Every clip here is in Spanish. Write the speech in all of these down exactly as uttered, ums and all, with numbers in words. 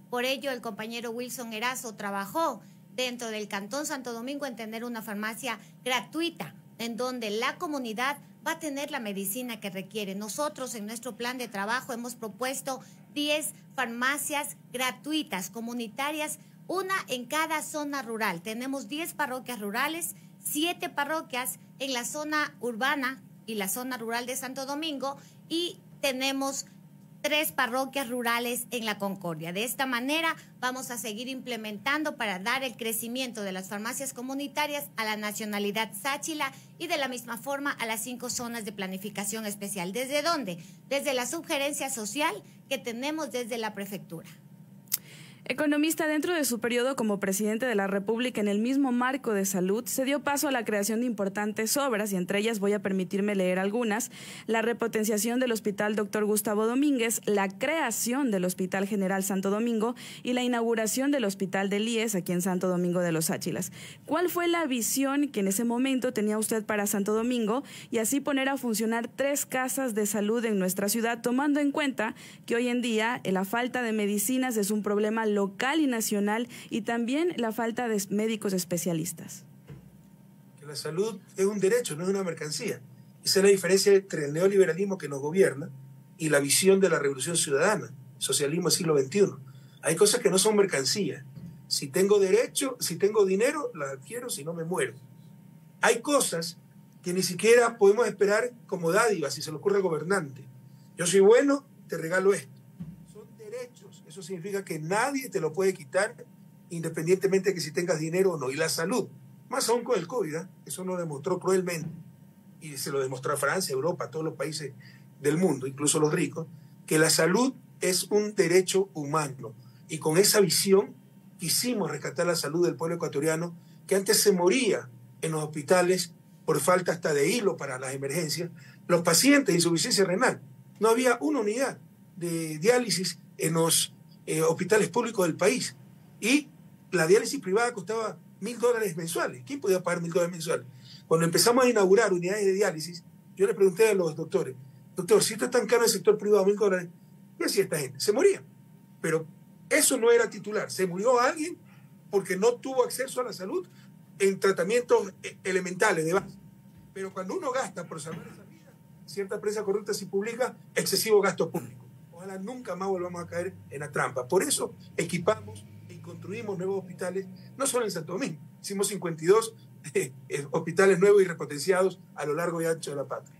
Por ello, el compañero Wilson Erazo trabajó dentro del Cantón Santo Domingo en tener una farmacia gratuita, en donde la comunidad va a tener la medicina que requiere. Nosotros en nuestro plan de trabajo hemos propuesto diez farmacias gratuitas, comunitarias, una en cada zona rural. Tenemos diez parroquias rurales, siete parroquias en la zona urbana y la zona rural de Santo Domingo, y tenemos tres parroquias rurales en la Concordia. De esta manera vamos a seguir implementando para dar el crecimiento de las farmacias comunitarias a la nacionalidad Sáchila y de la misma forma a las cinco zonas de planificación especial. ¿Desde dónde? Desde la subgerencia social que tenemos desde la prefectura. Economista, dentro de su periodo como presidente de la República en el mismo marco de salud, se dio paso a la creación de importantes obras y entre ellas voy a permitirme leer algunas: la repotenciación del Hospital Doctor Gustavo Domínguez, la creación del Hospital General Santo Domingo y la inauguración del Hospital del I E S aquí en Santo Domingo de los Áchilas. ¿Cuál fue la visión que en ese momento tenía usted para Santo Domingo y así poner a funcionar tres casas de salud en nuestra ciudad, tomando en cuenta que hoy en día la falta de medicinas es un problema local y nacional, y también la falta de médicos especialistas? Que la salud es un derecho, no es una mercancía. Esa es la diferencia entre el neoliberalismo que nos gobierna y la visión de la revolución ciudadana, socialismo del siglo veintiuno. Hay cosas que no son mercancías. Si tengo derecho, si tengo dinero, las adquiero, si no me muero. Hay cosas que ni siquiera podemos esperar como dádiva si se le ocurre al gobernante. Yo soy bueno, te regalo esto. Son derechos. Eso significa que nadie te lo puede quitar, independientemente de que si tengas dinero o no. Y la salud, más aún con el COVID, ¿eh? Eso lo demostró cruelmente. Y se lo demostró a Francia, Europa, todos los países del mundo, incluso los ricos, que la salud es un derecho humano. Y con esa visión quisimos rescatar la salud del pueblo ecuatoriano, que antes se moría en los hospitales por falta hasta de hilo para las emergencias. Los pacientes de insuficiencia renal, no había una unidad de diálisis en los eh, hospitales públicos del país. Y la diálisis privada costaba mil dólares mensuales. ¿Quién podía pagar mil dólares mensuales? Cuando empezamos a inaugurar unidades de diálisis, yo le pregunté a los doctores, doctor, si esto es tan caro en el sector privado, mil dólares, ¿qué hacía esta gente? Se moría. Pero eso no era titular. Se murió alguien porque no tuvo acceso a la salud en tratamientos elementales de base. Pero cuando uno gasta por salvar esa vida, cierta prensa corrupta sí publica excesivo gasto público. Ojalá nunca más volvamos a caer en la trampa. Por eso equipamos y construimos nuevos hospitales, no solo en Santo Domingo. Hicimos cincuenta y dos eh, eh, hospitales nuevos y repotenciados a lo largo y ancho de la patria.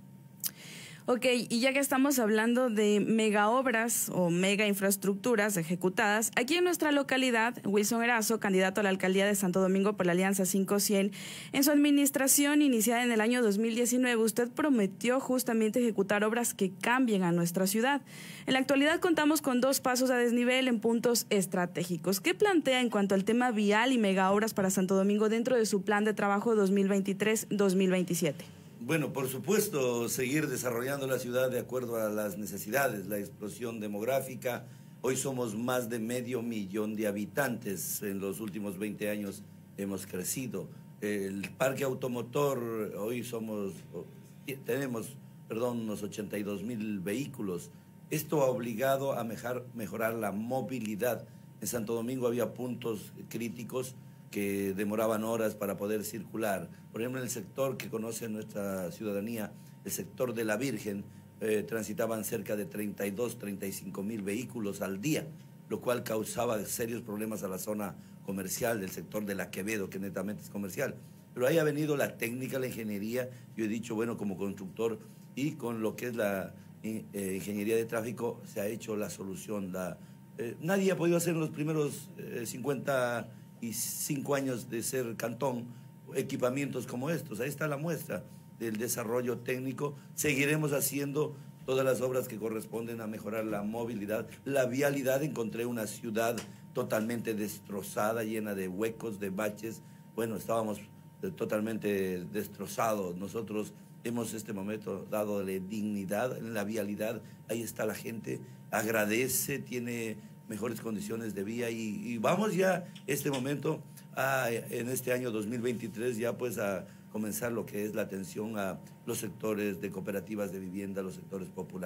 Ok, y ya que estamos hablando de mega obras o mega infraestructuras ejecutadas, aquí en nuestra localidad, Wilson Erazo, candidato a la alcaldía de Santo Domingo por la Alianza cinco cien, en su administración iniciada en el año dos mil diecinueve, usted prometió justamente ejecutar obras que cambien a nuestra ciudad. En la actualidad contamos con dos pasos a desnivel en puntos estratégicos. ¿Qué plantea en cuanto al tema vial y mega obras para Santo Domingo dentro de su plan de trabajo dos mil veintitrés dos mil veintisiete? Bueno, por supuesto, seguir desarrollando la ciudad de acuerdo a las necesidades, la explosión demográfica. Hoy somos más de medio millón de habitantes. En los últimos veinte años hemos crecido. El parque automotor, hoy somos, tenemos, perdón, unos ochenta y dos mil vehículos. Esto ha obligado a mejorar, mejorar la movilidad. En Santo Domingo había puntos críticos que demoraban horas para poder circular. Por ejemplo, en el sector que conoce nuestra ciudadanía, el sector de la Virgen, eh, transitaban cerca de treinta y dos, treinta y cinco mil vehículos al día, lo cual causaba serios problemas a la zona comercial del sector de la Quevedo, que netamente es comercial. Pero ahí ha venido la técnica, la ingeniería. Yo he dicho, bueno, como constructor y con lo que es la eh, ingeniería de tráfico, se ha hecho la solución. La, eh, nadie ha podido hacer en los primeros eh, cincuenta y cinco años de ser cantón equipamientos como estos. Ahí está la muestra del desarrollo técnico. Seguiremos haciendo todas las obras que corresponden a mejorar la movilidad, la vialidad. Encontré una ciudad totalmente destrozada, llena de huecos, de baches. Bueno, estábamos totalmente destrozados. Nosotros hemos en este momento dado dignidad en la vialidad. Ahí está la gente, agradece, tiene mejores condiciones de vía y, y vamos ya este momento a, en este año dos mil veintitrés ya pues a comenzar lo que es la atención a los sectores de cooperativas de vivienda, los sectores populares.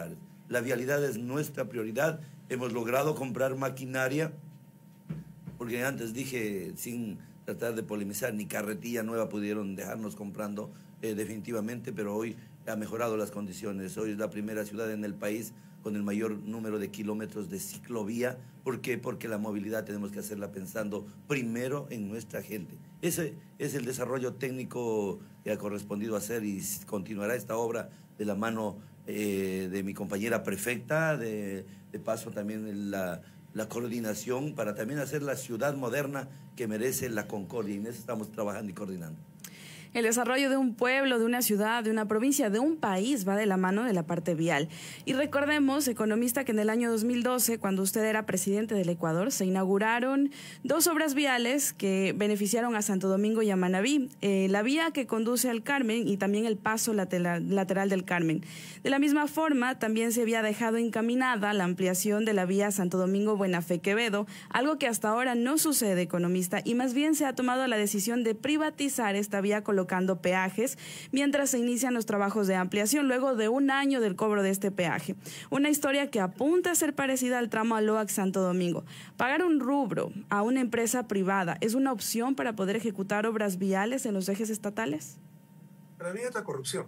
La vialidad es nuestra prioridad. Hemos logrado comprar maquinaria, porque antes dije, sin tratar de polemizar, ni carretilla nueva pudieron dejarnos comprando eh, definitivamente, pero hoy ha mejorado las condiciones. Hoy es la primera ciudad en el país con el mayor número de kilómetros de ciclovía. ¿Por qué? Porque la movilidad tenemos que hacerla pensando primero en nuestra gente. Ese es el desarrollo técnico que ha correspondido hacer, y continuará esta obra de la mano eh, de mi compañera prefecta, de, de paso también la, la coordinación para también hacer la ciudad moderna que merece la Concordia, y en eso estamos trabajando y coordinando. El desarrollo de un pueblo, de una ciudad, de una provincia, de un país va de la mano de la parte vial. Y recordemos, economista, que en el año dos mil doce, cuando usted era presidente del Ecuador, se inauguraron dos obras viales que beneficiaron a Santo Domingo y a Manabí. Eh, la vía que conduce al Carmen y también el paso lateral, lateral del Carmen. De la misma forma, también se había dejado encaminada la ampliación de la vía Santo Domingo-Buena Fe-Quevedo, algo que hasta ahora no sucede, economista, y más bien se ha tomado la decisión de privatizar esta vía colocando peajes mientras se inician los trabajos de ampliación luego de un año del cobro de este peaje. Una historia que apunta a ser parecida al tramo Aloac-Santo Domingo. Pagar un rubro a una empresa privada es una opción para poder ejecutar obras viales en los ejes estatales. Para mí es otra corrupción.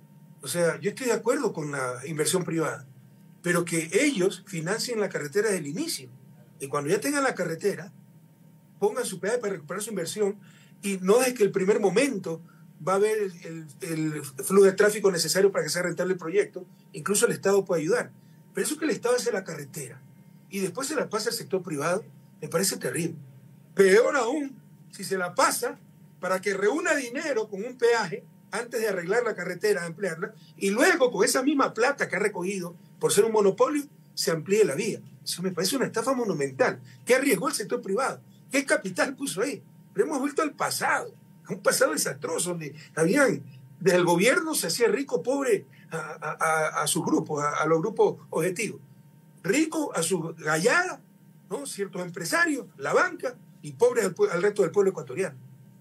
O sea, yo estoy de acuerdo con la inversión privada, pero que ellos financien la carretera desde el inicio. Y cuando ya tengan la carretera, pongan su peaje para recuperar su inversión. Y no es que el primer momento va a haber el, el, el flujo de tráfico necesario para que sea rentable el proyecto. Incluso el Estado puede ayudar. Pero eso que el Estado hace la carretera y después se la pasa al sector privado, me parece terrible. Peor aún, si se la pasa para que reúna dinero con un peaje antes de arreglar la carretera, ampliarla, y luego con esa misma plata que ha recogido por ser un monopolio, se amplíe la vía. Eso me parece una estafa monumental. ¿Qué arriesgó el sector privado? ¿Qué capital puso ahí? Pero hemos vuelto al pasado, a un pasado desastroso, donde habían, desde el gobierno se hacía rico, pobre a, a, a, a sus grupos, a, a los grupos objetivos. Rico a su gallada, ¿no? Ciertos empresarios, la banca, y pobre al, al resto del pueblo ecuatoriano.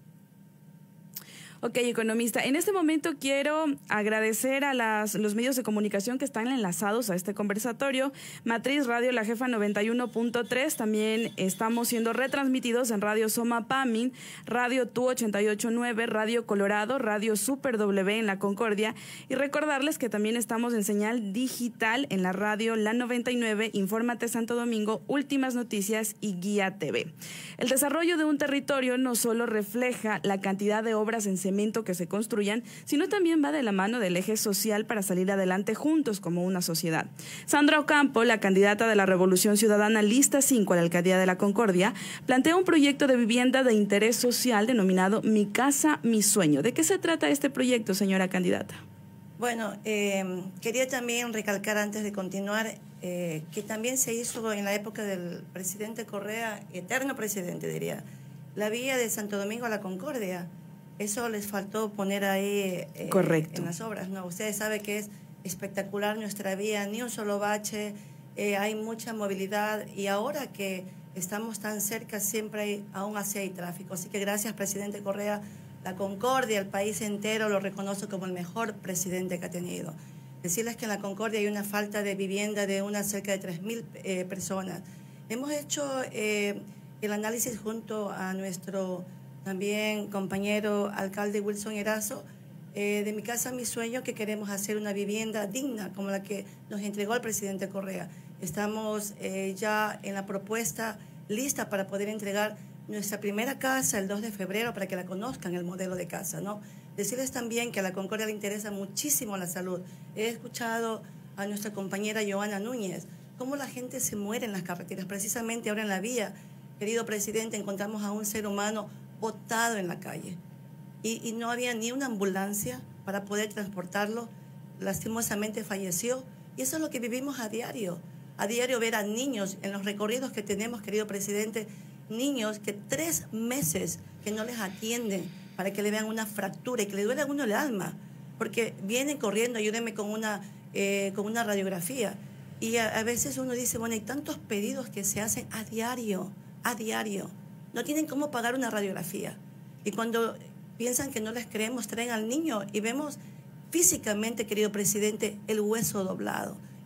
Ok, economista, en este momento quiero agradecer a las, los medios de comunicación que están enlazados a este conversatorio. Matriz Radio La Jefa noventa y uno punto tres, también estamos siendo retransmitidos en Radio Soma Pamin, Radio Tu ochenta y ocho punto nueve, Radio Colorado, Radio Super W en La Concordia, y recordarles que también estamos en señal digital en la radio La noventa y nueve, Infórmate Santo Domingo, Últimas Noticias y Guía T V. El desarrollo de un territorio no solo refleja la cantidad de obras en que se construyan, sino también va de la mano del eje social para salir adelante juntos como una sociedad. Sandra Ocampo, la candidata de la Revolución Ciudadana Lista cinco a la Alcaldía de la Concordia, plantea un proyecto de vivienda de interés social denominado Mi Casa, Mi Sueño. ¿De qué se trata este proyecto, señora candidata? Bueno, eh, quería también recalcar antes de continuar eh, que también se hizo en la época del presidente Correa, eterno presidente diría, la vía de Santo Domingo a la Concordia. Eso les faltó poner ahí eh, Correcto. en las obras, ¿no? Ustedes saben que es espectacular nuestra vía, ni un solo bache, eh, hay mucha movilidad, y ahora que estamos tan cerca siempre hay, aún así hay tráfico. Así que gracias, presidente Correa. La Concordia, el país entero lo reconoce como el mejor presidente que ha tenido. Decirles que en la Concordia hay una falta de vivienda de unas cerca de tres mil eh, personas. Hemos hecho eh, el análisis junto a nuestro también compañero alcalde Wilson Erazo, eh, de Mi Casa, Mi Sueño, que queremos hacer una vivienda digna como la que nos entregó el presidente Correa. Estamos eh, ya en la propuesta lista para poder entregar nuestra primera casa el dos de febrero para que la conozcan, el modelo de casa, ¿no? Decirles también que a la Concordia le interesa muchísimo la salud. He escuchado a nuestra compañera Joana Núñez cómo la gente se muere en las carreteras. Precisamente ahora en la vía, querido presidente, encontramos a un ser humano botado en la calle y, y no había ni una ambulancia para poder transportarlo. Lastimosamente falleció, y eso es lo que vivimos a diario. A diario ver a niños en los recorridos que tenemos, querido presidente, niños que tres meses que no les atienden para que le vean una fractura y que le duele a uno el alma, porque vienen corriendo, ayúdenme con una, eh, con una radiografía. Y a, a veces uno dice, bueno, hay tantos pedidos que se hacen a diario, a diario. No tienen cómo pagar una radiografía. Y cuando piensan que no les creemos, traen al niño y vemos físicamente, querido presidente, el hueso doblado.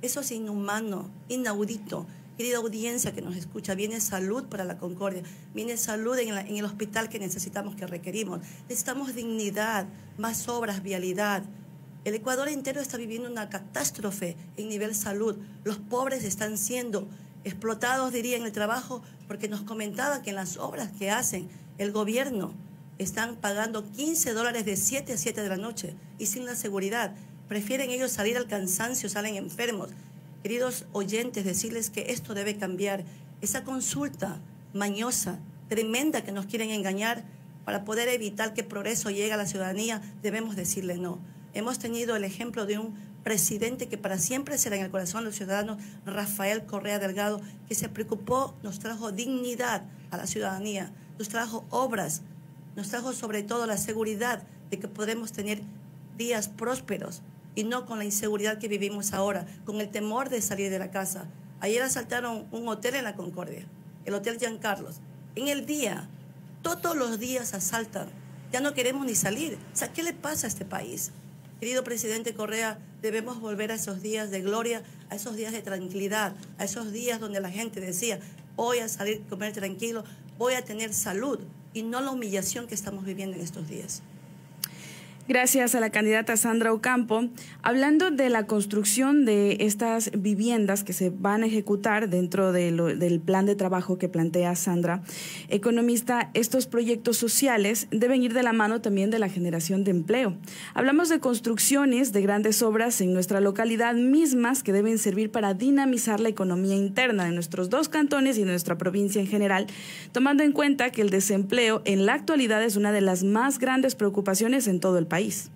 Eso es inhumano, inaudito. Querida audiencia que nos escucha, viene salud para la Concordia, viene salud en, la, en el hospital que necesitamos, que requerimos. Necesitamos dignidad, más obras, vialidad. El Ecuador entero está viviendo una catástrofe en nivel salud. Los pobres están siendo explotados, diría, en el trabajo, porque nos comentaba que en las obras que hacen el gobierno están pagando quince dólares de siete a siete de la noche y sin la seguridad. Prefieren ellos salir al cansancio, salen enfermos. Queridos oyentes, decirles que esto debe cambiar. Esa consulta mañosa, tremenda que nos quieren engañar para poder evitar que progreso llegue a la ciudadanía, debemos decirle no. Hemos tenido el ejemplo de un presidente que para siempre será en el corazón de los ciudadanos, Rafael Correa Delgado, que se preocupó, nos trajo dignidad a la ciudadanía, nos trajo obras, nos trajo sobre todo la seguridad de que podemos tener días prósperos, y no con la inseguridad que vivimos ahora, con el temor de salir de la casa. Ayer asaltaron un hotel en la Concordia, el Hotel Giancarlos. En el día, todos los días asaltan. Ya no queremos ni salir. O sea, ¿qué le pasa a este país? Querido presidente Correa, debemos volver a esos días de gloria, a esos días de tranquilidad, a esos días donde la gente decía, voy a salir a comer tranquilo, voy a tener salud, y no la humillación que estamos viviendo en estos días. Gracias a la candidata Sandra Ocampo. Hablando de la construcción de estas viviendas que se van a ejecutar dentro de lo, del plan de trabajo que plantea Sandra, economista, estos proyectos sociales deben ir de la mano también de la generación de empleo. Hablamos de construcciones de grandes obras en nuestra localidad mismas que deben servir para dinamizar la economía interna de nuestros dos cantones y de nuestra provincia en general, tomando en cuenta que el desempleo en la actualidad es una de las más grandes preocupaciones en todo el país. País.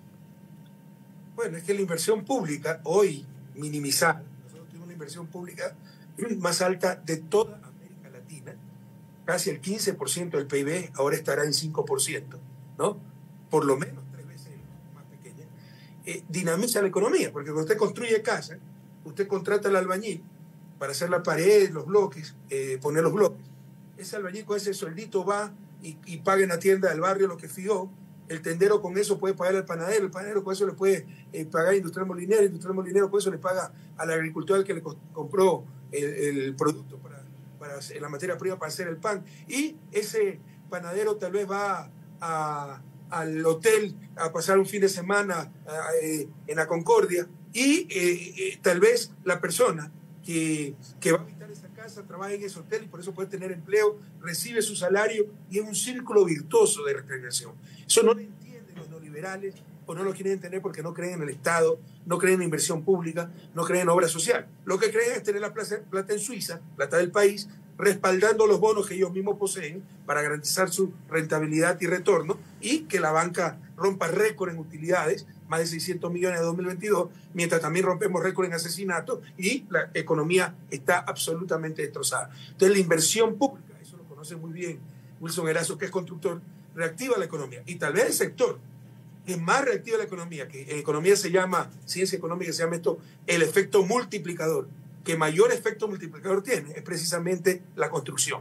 Bueno, es que la inversión pública hoy minimizada, nosotros tenemos una inversión pública más alta de toda América Latina, casi el quince por ciento del P I B, ahora estará en cinco por ciento, ¿no? Por lo menos tres veces más pequeña. Eh, dinamiza la economía, porque cuando usted construye casa, usted contrata al albañil para hacer la pared, los bloques, eh, poner los bloques. Ese albañil con ese sueldito va y, y paga en la tienda del barrio lo que fijó. El tendero con eso puede pagar al panadero, el panadero con eso le puede eh, pagar al industrial molinero, el industrial molinero con eso le paga al agricultor al que le compró el, el producto para, para hacer, la materia prima para hacer el pan. Y ese panadero tal vez va a, al hotel a pasar un fin de semana a, eh, en la Concordia y eh, eh, tal vez la persona que, que va a habitar esa casa trabaja en ese hotel y por eso puede tener empleo, recibe su salario y es un círculo virtuoso de recreación. Eso no lo entienden los neoliberales o no lo quieren entender porque no creen en el Estado, no creen en inversión pública, no creen en obra social. Lo que creen es tener la plata en Suiza, plata del país, respaldando los bonos que ellos mismos poseen para garantizar su rentabilidad y retorno, y que la banca rompa récord en utilidades, más de seiscientos millones de dos mil veintidós, mientras también rompemos récord en asesinatos y la economía está absolutamente destrozada. Entonces la inversión pública, eso lo conoce muy bien Wilson Erazo, que es constructor, reactiva la economía. Y tal vez el sector que más reactiva la economía, que en economía se llama, ciencia económica se llama esto, el efecto multiplicador, que mayor efecto multiplicador tiene es precisamente la construcción.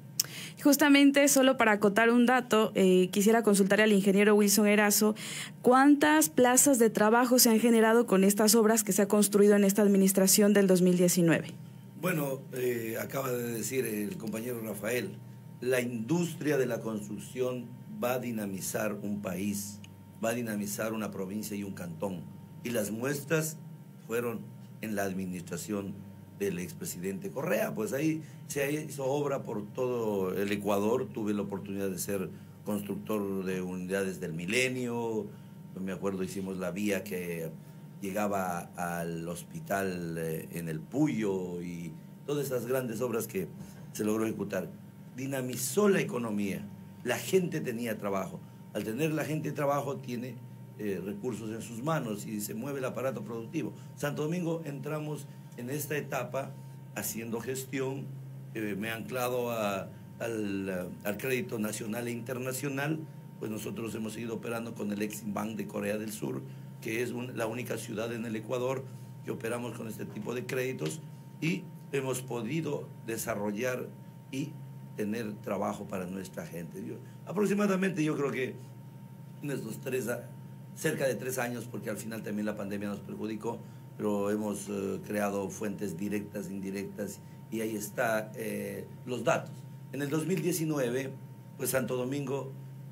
Justamente, solo para acotar un dato, eh, quisiera consultar al ingeniero Wilson Erazo, ¿cuántas plazas de trabajo se han generado con estas obras que se ha construido en esta administración del dos mil diecinueve? Bueno, eh, acaba de decir el compañero Rafael, la industria de la construcción va a dinamizar un país, va a dinamizar una provincia y un cantón. Y las muestras fueron en la administración del expresidente Correa. Pues ahí se hizo obra por todo el Ecuador. Tuve la oportunidad de ser constructor de unidades del Milenio. Me acuerdo, hicimos la vía que llegaba al hospital en el Puyo y todas esas grandes obras que se logró ejecutar. Dinamizó la economía. La gente tenía trabajo. Al tener la gente trabajo, tiene eh, recursos en sus manos y se mueve el aparato productivo. Santo Domingo entramos en esta etapa haciendo gestión, eh, me he anclado a, al, al crédito nacional e internacional, pues nosotros hemos ido operando con el Exim Bank de Corea del Sur, que es un, la única ciudad en el Ecuador que operamos con este tipo de créditos, y hemos podido desarrollar y tener trabajo para nuestra gente. Yo, aproximadamente yo creo que en estos tres, cerca de tres años, porque al final también la pandemia nos perjudicó, pero hemos eh, creado fuentes directas, indirectas, y ahí están eh, los datos. En el dos mil diecinueve, pues Santo Domingo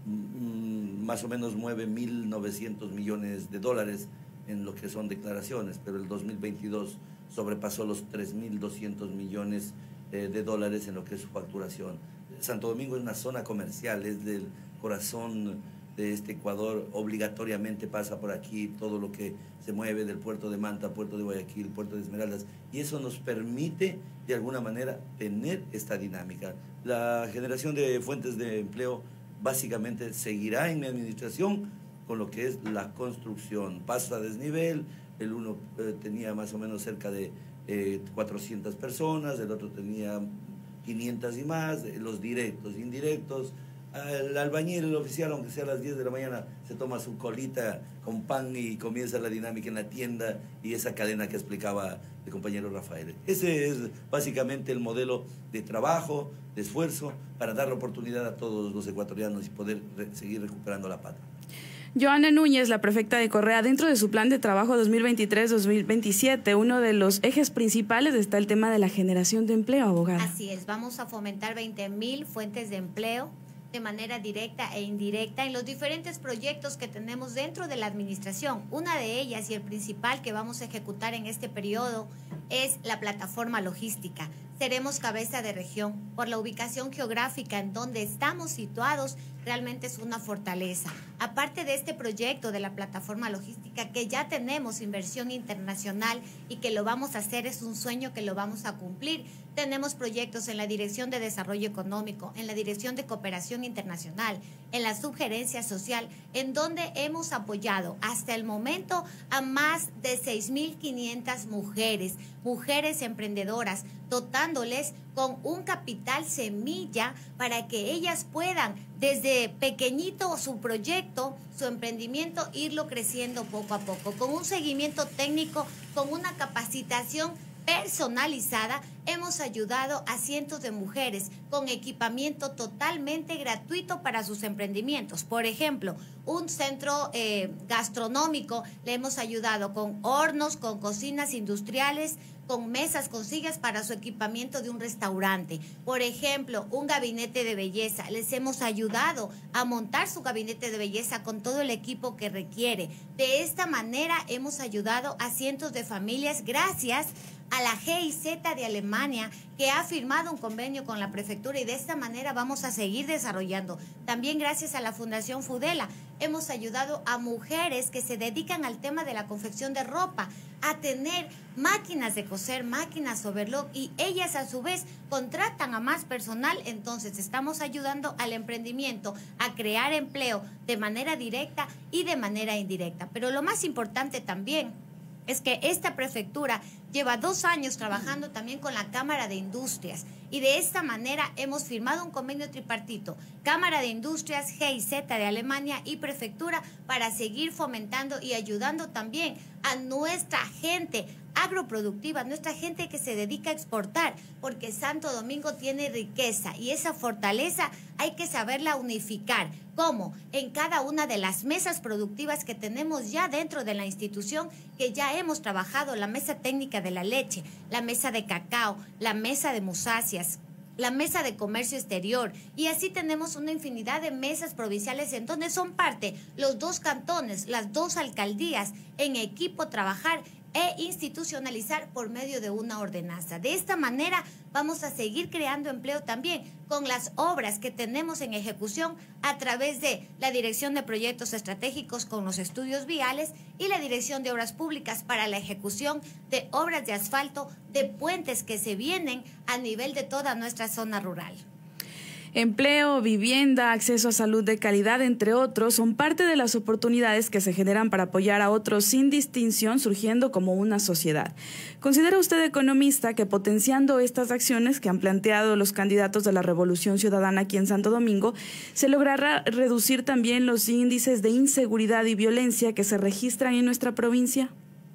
mm, más o menos mueve mil novecientos millones de dólares en lo que son declaraciones, pero el dos mil veintidós sobrepasó los tres mil doscientos millones eh, de dólares en lo que es su facturación. Santo Domingo es una zona comercial, es del corazón de este Ecuador, obligatoriamente pasa por aquí todo lo que se mueve del puerto de Manta, puerto de Guayaquil, puerto de Esmeraldas, y eso nos permite de alguna manera tener esta dinámica. La generación de fuentes de empleo básicamente seguirá en mi administración con lo que es la construcción. Paso a desnivel, el uno eh, tenía más o menos cerca de eh, cuatrocientas personas, el otro tenía quinientas y más, los directos, indirectos. El albañil, el oficial, aunque sea a las diez de la mañana, se toma su colita con pan y comienza la dinámica en la tienda y esa cadena que explicaba el compañero Rafael. Ese es básicamente el modelo de trabajo, de esfuerzo, para dar la oportunidad a todos los ecuatorianos y poder re- seguir recuperando la patria. Joana Núñez, la prefecta de Correa, dentro de su plan de trabajo dos mil veintitrés dos mil veintisiete, uno de los ejes principales está el tema de la generación de empleo, abogada. Así es, vamos a fomentar veinte mil fuentes de empleo de manera directa e indirecta en los diferentes proyectos que tenemos dentro de la administración. Una de ellas y el principal que vamos a ejecutar en este periodo es la plataforma logística. Seremos cabeza de región. Por la ubicación geográfica en donde estamos situados, realmente es una fortaleza. Aparte de este proyecto de la plataforma logística, que ya tenemos inversión internacional y que lo vamos a hacer, es un sueño que lo vamos a cumplir. Tenemos proyectos en la Dirección de Desarrollo Económico, en la Dirección de Cooperación Internacional, en la Subgerencia Social, en donde hemos apoyado hasta el momento a más de seis mil quinientas mujeres, mujeres emprendedoras, dotándoles con un capital semilla para que ellas puedan desde pequeñito su proyecto, su emprendimiento, irlo creciendo poco a poco, con un seguimiento técnico, con una capacitación personalizada. Hemos ayudado a cientos de mujeres con equipamiento totalmente gratuito para sus emprendimientos. Por ejemplo, un centro eh, gastronómico, le hemos ayudado con hornos, con cocinas industriales, con mesas, con sillas para su equipamiento de un restaurante. Por ejemplo, un gabinete de belleza. Les hemos ayudado a montar su gabinete de belleza con todo el equipo que requiere. De esta manera hemos ayudado a cientos de familias gracias a la G I Z de Alemania, que ha firmado un convenio con la prefectura, y de esta manera vamos a seguir desarrollando. También gracias a la Fundación Fudela hemos ayudado a mujeres que se dedican al tema de la confección de ropa a tener máquinas de coser, máquinas overlock, y ellas a su vez contratan a más personal. Entonces estamos ayudando al emprendimiento a crear empleo de manera directa y de manera indirecta. Pero lo más importante también es que esta prefectura lleva dos años trabajando también con la Cámara de Industrias, y de esta manera hemos firmado un convenio tripartito, Cámara de Industrias, G I Z de Alemania y Prefectura, para seguir fomentando y ayudando también a nuestra gente agroproductiva, nuestra gente que se dedica a exportar, porque Santo Domingo tiene riqueza y esa fortaleza hay que saberla unificar. ¿Cómo? En cada una de las mesas productivas que tenemos ya dentro de la institución, que ya hemos trabajado, la mesa técnica de la leche, la mesa de cacao, la mesa de musáceas, la mesa de comercio exterior, y así tenemos una infinidad de mesas provinciales en donde son parte los dos cantones, las dos alcaldías, en equipo trabajar e institucionalizar por medio de una ordenanza. De esta manera vamos a seguir creando empleo también con las obras que tenemos en ejecución a través de la Dirección de Proyectos Estratégicos con los estudios viales y la Dirección de Obras Públicas para la ejecución de obras de asfalto, de puentes que se vienen a nivel de toda nuestra zona rural. Empleo, vivienda, acceso a salud de calidad, entre otros, son parte de las oportunidades que se generan para apoyar a otros sin distinción, surgiendo como una sociedad. ¿Considera usted, economista, que potenciando estas acciones que han planteado los candidatos de la Revolución Ciudadana aquí en Santo Domingo, se logrará reducir también los índices de inseguridad y violencia que se registran en nuestra provincia?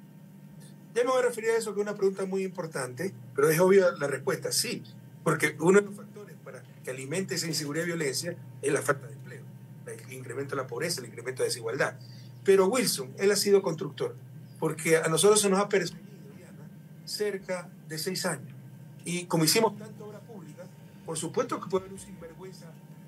Ya me voy a referir a eso, que es una pregunta muy importante, pero es obvia la respuesta, sí, porque uno de los factores para que alimente esa inseguridad y violencia es la falta de empleo, el incremento de la pobreza, el incremento de desigualdad. Pero Wilson, él ha sido constructor, porque a nosotros se nos ha perseguido, Diana, cerca de seis años. Y como hicimos tanta obra pública, por supuesto que puede haber un sinvergüenza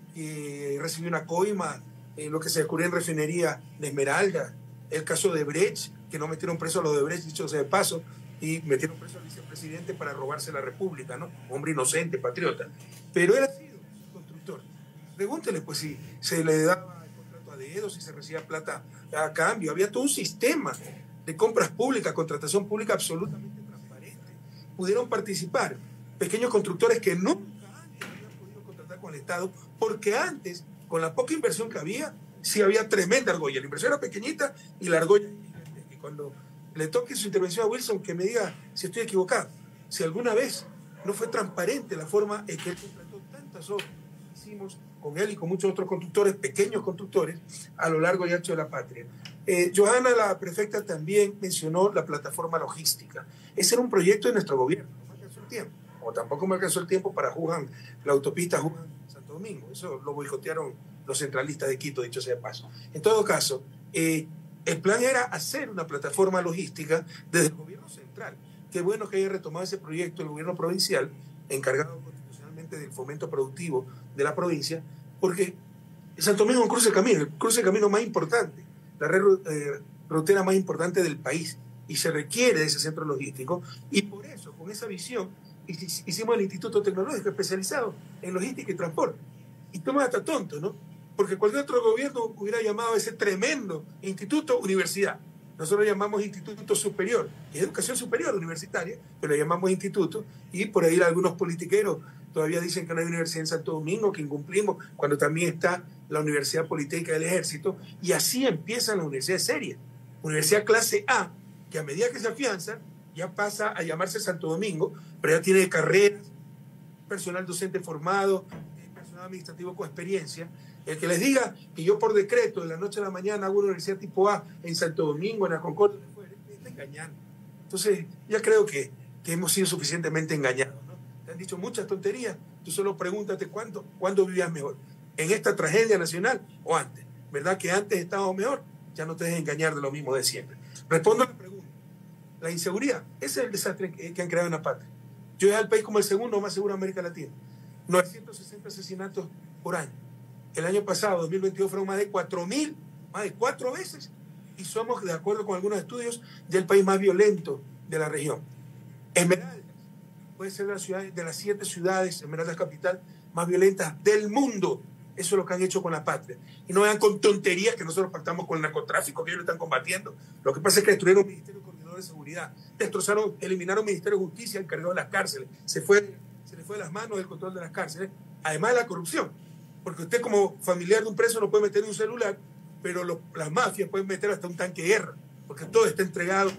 que recibió una coima, eh, lo que se descubrió en refinería de Esmeralda, el caso de Brecht, que no metieron preso a los de Brecht, dicho sea de paso, y metieron preso al vicepresidente para robarse la República, ¿no? Hombre inocente, patriota. Pero él ha sido constructor. Pregúntele, pues, si se le daba el contrato a dedo, si se recibía plata a cambio. Había todo un sistema de compras públicas, contratación pública absolutamente transparente. Pudieron participar pequeños constructores que nunca antes habían podido contratar con el Estado, porque antes, con la poca inversión que había, sí había tremenda argolla. La inversión era pequeñita y la argolla. Y cuando le toque su intervención a Wilson, que me diga si estoy equivocado, si alguna vez no fue transparente la forma en que él contrató tantas obras que hicimos con él y con muchos otros constructores, pequeños constructores, a lo largo y ancho de la patria. Eh, Johanna, la prefecta, también mencionó la plataforma logística. Ese era un proyecto de nuestro gobierno, no me alcanzó el tiempo, o tampoco me alcanzó el tiempo para Juján, la autopista Juján-Santo Domingo. Eso lo boicotearon los centralistas de Quito, dicho sea de paso. En todo caso, eh, el plan era hacer una plataforma logística desde el gobierno central. Qué bueno que haya retomado ese proyecto el gobierno provincial, encargado constitucionalmente del fomento productivo de la provincia, porque Santo Domingo es un cruce de camino, el cruce de camino más importante, la red eh, rutera más importante del país, y se requiere de ese centro logístico, y por eso, con esa visión, hicimos el Instituto Tecnológico especializado en logística y transporte. Y tú me hasta tonto, ¿no? Porque cualquier otro gobierno hubiera llamado a ese tremendo instituto universidad. Nosotros lo llamamos Instituto Superior, es educación superior universitaria, pero lo llamamos instituto, y por ahí algunos politiqueros todavía dicen que no hay universidad en Santo Domingo, que incumplimos, cuando también está la Universidad Politécnica del Ejército, y así empiezan las universidades serias. Universidad clase A, que a medida que se afianza, ya pasa a llamarse Santo Domingo, pero ya tiene carreras, personal docente formado, personal administrativo con experiencia. El que les diga que yo por decreto de la noche a la mañana hago una universidad tipo A en Santo Domingo, en la Concordia, me está engañando. Entonces, ya creo que, que hemos sido suficientemente engañados, ¿no? Te han dicho muchas tonterías, tú solo pregúntate cuánto, cuándo vivías mejor, en esta tragedia nacional o antes. ¿Verdad que antes estábamos mejor? Ya no te dejes engañar de lo mismo de siempre. Respondo a la pregunta. La inseguridad, ese es el desastre que, que han creado en la patria. Yo veo al país como el segundo más seguro de América Latina. novecientos sesenta asesinatos por año. El año pasado, dos mil veintidós, fueron más de cuatro mil, más de cuatro veces. Y somos, de acuerdo con algunos estudios, del país más violento de la región. Esmeraldas puede ser de las, ciudades, de las siete ciudades, Esmeraldas capital, más violentas del mundo. Eso es lo que han hecho con la patria. Y no vean con tonterías que nosotros pactamos con el narcotráfico, que ellos lo están combatiendo. Lo que pasa es que destruyeron el Ministerio Coordinador de Seguridad, destrozaron, eliminaron el Ministerio de Justicia, encargado de las cárceles. Se fue, se le fue de las manos el control de las cárceles. Además de la corrupción. Porque usted como familiar de un preso no puede meter un celular, pero lo, las mafias pueden meter hasta un tanque de guerra, porque todo está entregado.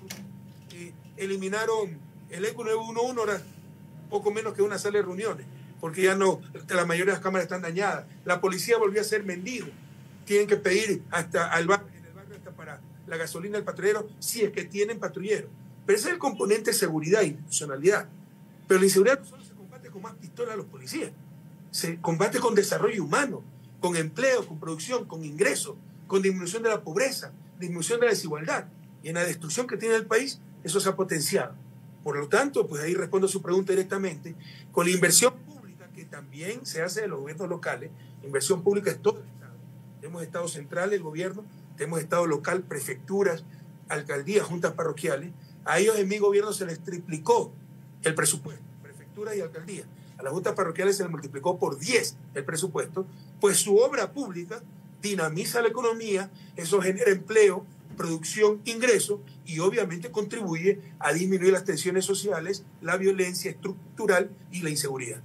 Eh, eliminaron el E Q nueve uno uno, ahora poco menos que una sala de reuniones, porque ya no, la mayoría de las cámaras están dañadas. La policía volvió a ser mendigo. Tienen que pedir hasta al bar, en el barrio hasta para la gasolina del patrullero, si es que tienen patrullero. Pero ese es el componente de seguridad e institucionalidad. Pero la inseguridad no solo se combate con más pistolas a los policías, se combate con desarrollo humano, con empleo, con producción, con ingresos, con disminución de la pobreza, disminución de la desigualdad. Y en la destrucción que tiene el país, eso se ha potenciado. Por lo tanto, pues ahí respondo a su pregunta directamente, con la inversión pública, que también se hace de los gobiernos locales. Inversión pública es todo el Estado. Tenemos Estado central, el gobierno, tenemos Estado local, prefecturas, alcaldías, juntas parroquiales. A ellos en mi gobierno se les triplicó el presupuesto, prefecturas y alcaldías. A las juntas parroquiales se les multiplicó por diez el presupuesto, pues su obra pública dinamiza la economía, eso genera empleo, producción, ingreso, y obviamente contribuye a disminuir las tensiones sociales, la violencia estructural y la inseguridad.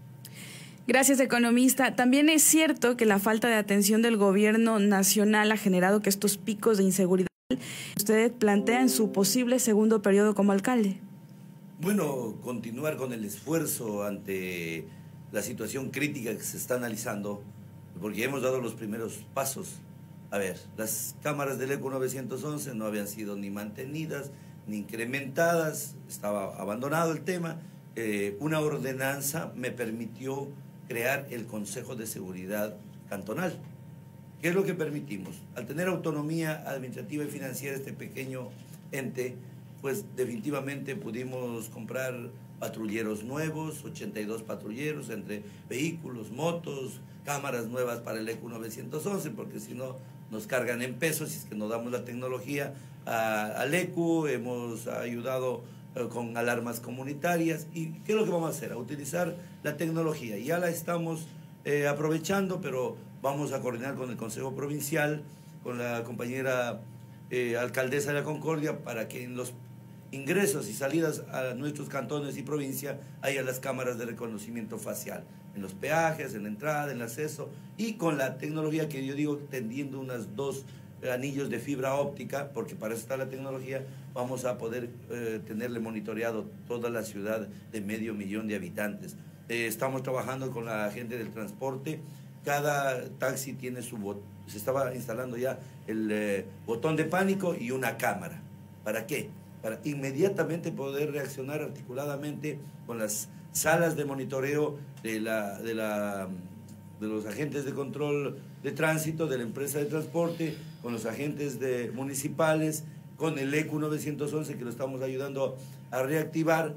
Gracias, economista. También es cierto que la falta de atención del gobierno nacional ha generado que estos picos de inseguridad usted plantea en su posible segundo periodo como alcalde. Bueno, continuar con el esfuerzo ante la situación crítica que se está analizando, porque hemos dado los primeros pasos. A ver, las cámaras del E Q novecientos once no habían sido ni mantenidas, ni incrementadas, estaba abandonado el tema. Eh, una ordenanza me permitió crear el Consejo de Seguridad Cantonal. ¿Qué es lo que permitimos? Al tener autonomía administrativa y financiera este pequeño ente, pues definitivamente pudimos comprar patrulleros nuevos, ochenta y dos patrulleros entre vehículos, motos, cámaras nuevas para el E Q novecientos once, porque si no nos cargan en pesos, si es que no damos la tecnología a, al E Q. Hemos ayudado eh, con alarmas comunitarias. ¿Y qué es lo que vamos a hacer? A utilizar la tecnología. Ya la estamos eh, aprovechando, pero vamos a coordinar con el Consejo Provincial, con la compañera eh, alcaldesa de la Concordia, para que en los ingresos y salidas a nuestros cantones y provincia haya las cámaras de reconocimiento facial, en los peajes, en la entrada, en el acceso, y con la tecnología que yo digo, tendiendo unas dos anillos de fibra óptica, porque para eso está la tecnología, vamos a poder eh, tenerle monitoreado toda la ciudad de medio millón de habitantes. Eh, estamos trabajando con la gente del transporte. Cada taxi tiene su botón, se estaba instalando ya el eh, botón de pánico y una cámara. ¿Para qué? Para inmediatamente poder reaccionar articuladamente con las salas de monitoreo de, la, de, la, de los agentes de control de tránsito, de la empresa de transporte, con los agentes de, municipales, con el E Q novecientos once, que lo estamos ayudando a reactivar,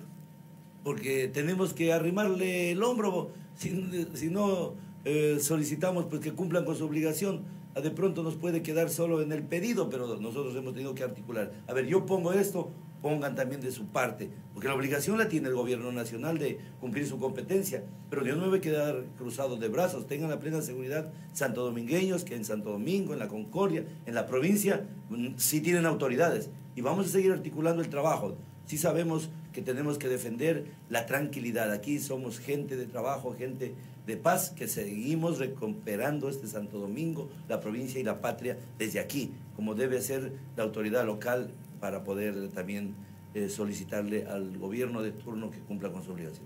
porque tenemos que arrimarle el hombro, si, si no eh, solicitamos pues que cumplan con su obligación. De pronto nos puede quedar solo en el pedido, pero nosotros hemos tenido que articular. A ver, yo pongo esto, pongan también de su parte, porque la obligación la tiene el gobierno nacional de cumplir su competencia, pero yo no me voy a quedar cruzado de brazos. Tengan la plena seguridad santodomingueños que en Santo Domingo, en la Concordia, en la provincia, sí tienen autoridades, y vamos a seguir articulando el trabajo. Sí sabemos que tenemos que defender la tranquilidad. Aquí somos gente de trabajo, gente de paz, que seguimos recuperando este Santo Domingo, la provincia y la patria desde aquí, como debe ser la autoridad local, para poder también eh, solicitarle al gobierno de turno que cumpla con su obligación.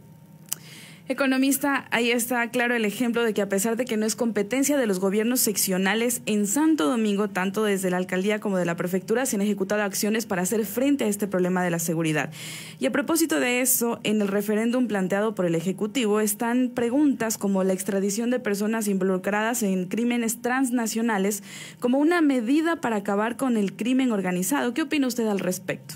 Economista, ahí está claro el ejemplo de que a pesar de que no es competencia de los gobiernos seccionales, en Santo Domingo, tanto desde la alcaldía como de la prefectura, se han ejecutado acciones para hacer frente a este problema de la seguridad. Y a propósito de eso, en el referéndum planteado por el Ejecutivo están preguntas como la extradición de personas involucradas en crímenes transnacionales como una medida para acabar con el crimen organizado. ¿Qué opina usted al respecto?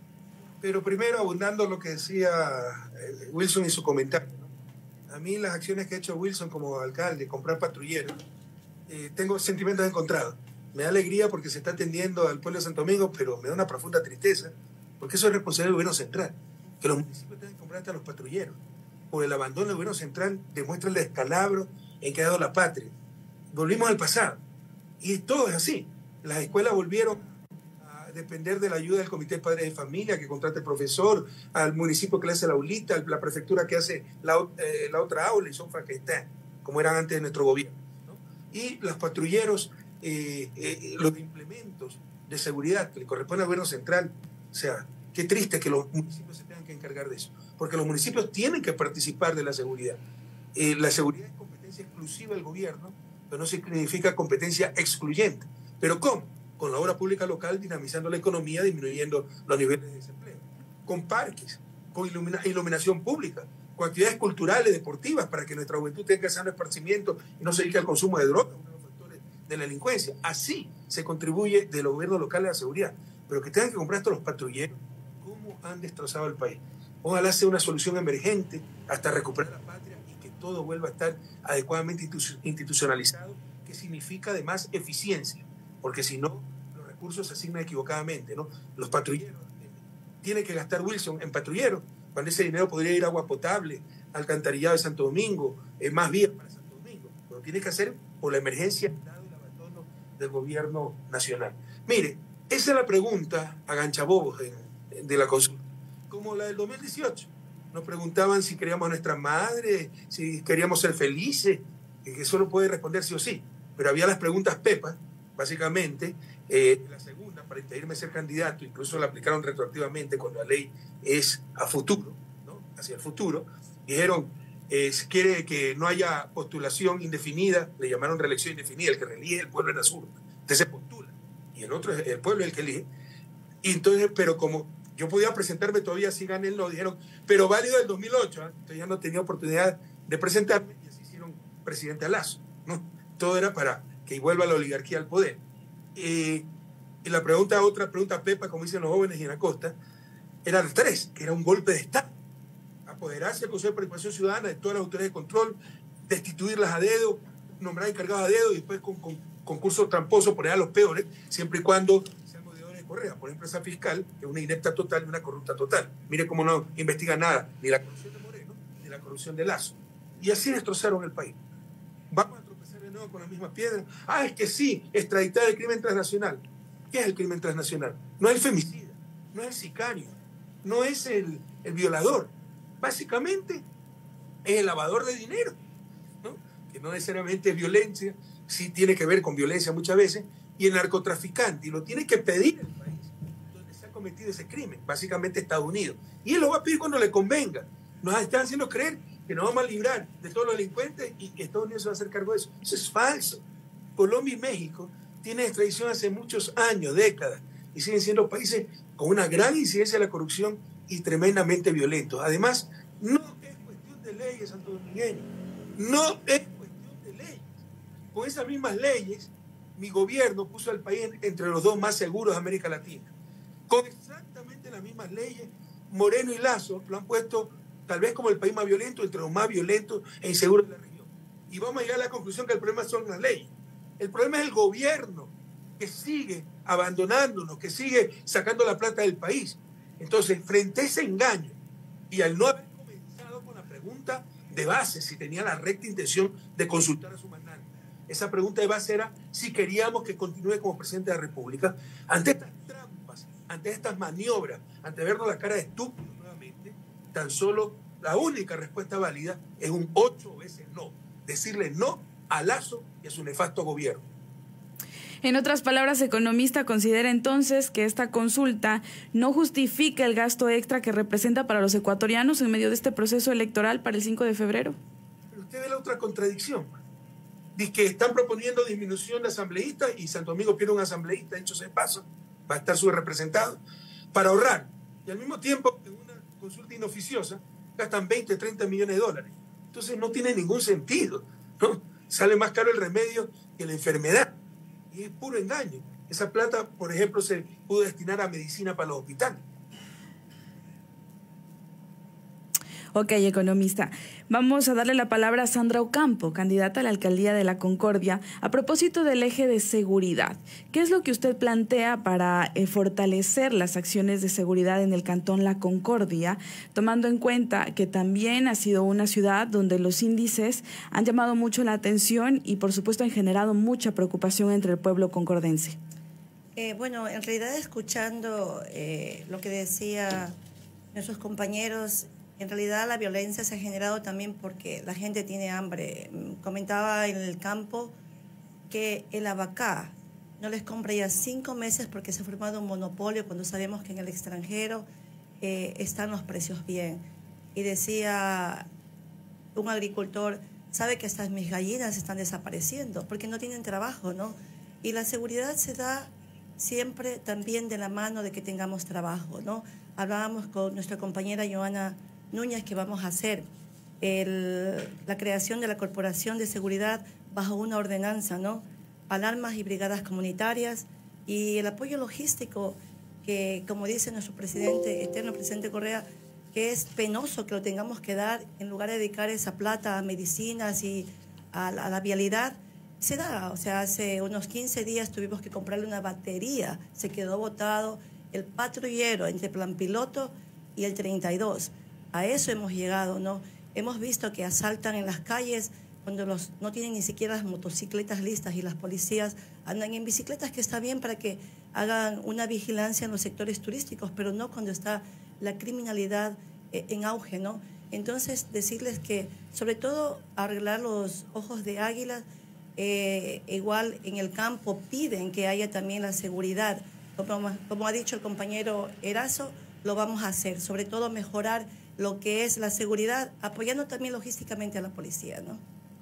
Pero primero, abundando lo que decía Wilson y su comentario, a mí las acciones que ha hecho Wilson como alcalde, comprar patrulleros, eh, tengo sentimientos encontrados. Me da alegría porque se está atendiendo al pueblo de Santo Domingo, pero me da una profunda tristeza, porque eso es responsabilidad del gobierno central, que los municipios tengan que comprar hasta los patrulleros. Por el abandono del gobierno central demuestra el descalabro en que ha dado la patria. Volvimos al pasado, y todo es así. Las escuelas volvieron depender de la ayuda del Comité de Padres de Familia, que contrate profesor, al municipio que le hace la aulita, la prefectura que hace la, eh, la otra aula y sofá que está, como eran antes de nuestro gobierno, ¿no? Y los patrulleros, eh, eh, los implementos de seguridad que le corresponde al gobierno central. O sea, qué triste que los municipios se tengan que encargar de eso, porque los municipios tienen que participar de la seguridad. Eh, la seguridad es competencia exclusiva del gobierno, pero no significa competencia excluyente. ¿Pero cómo? Con la obra pública local, dinamizando la economía, disminuyendo los niveles de desempleo, con parques, con ilumina, iluminación pública, con actividades culturales, deportivas, para que nuestra juventud tenga sano esparcimiento y no se dedique al consumo de drogas, uno de los factores de la delincuencia. Así se contribuye de los gobiernos locales a la seguridad. Pero que tengan que comprar estos los patrulleros, ¿cómo han destrozado el país? Ojalá sea una solución emergente hasta recuperar la patria y que todo vuelva a estar adecuadamente institucionalizado, que significa además eficiencia. Porque si no, los recursos se asignan equivocadamente, ¿no? Los patrulleros, eh, tiene que gastar Wilson en patrulleros, cuando ese dinero podría ir a agua potable, alcantarillado de Santo Domingo, eh, más vías para Santo Domingo. Lo tiene que hacer por la emergencia, dado el abandono del gobierno nacional. Mire, esa es la pregunta a ganchabobos de, de la consulta. Como la del dos mil dieciocho. Nos preguntaban si queríamos a nuestra madre, si queríamos ser felices, que eso no puede responder sí o sí. Pero había las preguntas pepas. Básicamente, eh, la segunda, para impedirme ser candidato, incluso la aplicaron retroactivamente cuando la ley es a futuro, ¿no? Hacia el futuro. Dijeron, eh, si quiere que no haya postulación indefinida, le llamaron reelección indefinida, el que reelige el pueblo en las urnas. Entonces se postula, y el otro es el pueblo el que elige. Y entonces, pero como yo podía presentarme todavía si gané el no, dijeron, pero válido del dos mil ocho, ¿eh? Entonces ya no tenía oportunidad de presentarme, y así hicieron presidente a Lasso, ¿no? Todo era para que vuelva la oligarquía al poder. Eh, Y la pregunta, otra pregunta, Pepa, como dicen los jóvenes y en la costa, era el tres, que era un golpe de Estado. Apoderarse del Consejo de Participación Ciudadana de todas las autoridades de control, destituirlas a dedo, nombrar encargados a dedo y después con, con concursos tramposos poner a los peores, siempre y cuando sean odiadores de Correa. Por ejemplo, esa fiscal, que es una inepta total y una corrupta total. Mire cómo no investiga nada, ni la corrupción de Moreno, ni la corrupción de Lazo. Y así destrozaron el país. Vamos a tropezar de nuevo con las mismas piedras. Ah, es que sí, extraditar el crimen transnacional. ¿Qué es el crimen transnacional? No es el femicida, no es el sicario, no es el, el violador. Básicamente es el lavador de dinero, ¿no? Que no necesariamente es violencia, sí tiene que ver con violencia muchas veces, y el narcotraficante, y lo tiene que pedir el país donde se ha cometido ese crimen, básicamente Estados Unidos. Y él lo va a pedir cuando le convenga. Nos están haciendo creer que nos vamos a librar de todos los delincuentes y que Estados Unidos se va a hacer cargo de eso. Eso es falso. Colombia y México tienen extradición hace muchos años, décadas, y siguen siendo países con una gran incidencia de la corrupción y tremendamente violentos. Además, no es cuestión de leyes, santo domingueño. No es cuestión de leyes. Con esas mismas leyes, mi gobierno puso al país entre los dos más seguros de América Latina. Con exactamente las mismas leyes, Moreno y Lazo lo han puesto tal vez como el país más violento, entre los más violentos e inseguros de la región. Y vamos a llegar a la conclusión que el problema son las leyes. El problema es el gobierno que sigue abandonándonos, que sigue sacando la plata del país. Entonces, frente a ese engaño y al no haber comenzado con la pregunta de base, si tenía la recta intención de consultar a su mandante, esa pregunta de base era si queríamos que continúe como presidente de la República, ante estas trampas, ante estas maniobras, ante vernos la cara de estúpidos nuevamente, tan solo la única respuesta válida es un ocho veces no. Decirle no a Lazo y a su nefasto gobierno. En otras palabras, economista considera entonces que esta consulta no justifica el gasto extra que representa para los ecuatorianos en medio de este proceso electoral para el cinco de febrero. Pero usted ve la otra contradicción. Dice que están proponiendo disminución de asambleístas y Santo Domingo pierde un asambleísta, dicho sea de paso, va a estar subrepresentado, para ahorrar. Y al mismo tiempo, en una consulta inoficiosa, gastan veinte, treinta millones de dólares. Entonces no tiene ningún sentido, ¿no? Sale más caro el remedio que la enfermedad. Y es puro engaño. Esa plata, por ejemplo, se pudo destinar a medicina para los hospitales. Ok, economista. Vamos a darle la palabra a Sandra Ocampo, candidata a la alcaldía de La Concordia, a propósito del eje de seguridad. ¿Qué es lo que usted plantea para eh, fortalecer las acciones de seguridad en el cantón La Concordia, tomando en cuenta que también ha sido una ciudad donde los índices han llamado mucho la atención y, por supuesto, han generado mucha preocupación entre el pueblo concordense? Eh, bueno, en realidad, escuchando eh, lo que decía nuestros compañeros, en realidad la violencia se ha generado también porque la gente tiene hambre. Comentaba en el campo que el abacá no les compra ya cinco meses porque se ha formado un monopolio cuando sabemos que en el extranjero eh, están los precios bien. Y decía un agricultor, sabe que estas mis gallinas están desapareciendo porque no tienen trabajo, ¿no? Y la seguridad se da siempre también de la mano de que tengamos trabajo, ¿no? Hablábamos con nuestra compañera Joana Núñez que vamos a hacer el, la creación de la Corporación de Seguridad bajo una ordenanza, ¿no? Alarmas y brigadas comunitarias y el apoyo logístico que, como dice nuestro presidente, eterno presidente Correa, que es penoso que lo tengamos que dar en lugar de dedicar esa plata a medicinas y a, a la vialidad, se da. O sea, hace unos quince días tuvimos que comprarle una batería, se quedó botado el patrullero entre Plan Piloto y el treinta y dos. A eso hemos llegado, ¿no? Hemos visto que asaltan en las calles cuando los, no tienen ni siquiera las motocicletas listas y las policías andan en bicicletas, que está bien para que hagan una vigilancia en los sectores turísticos, pero no cuando está la criminalidad eh, en auge, ¿no? Entonces, decirles que, sobre todo, arreglar los ojos de águila, eh, igual en el campo piden que haya también la seguridad. Como, como ha dicho el compañero Erazo, lo vamos a hacer, sobre todo mejorar lo que es la seguridad, apoyando también logísticamente a la policía, ¿no?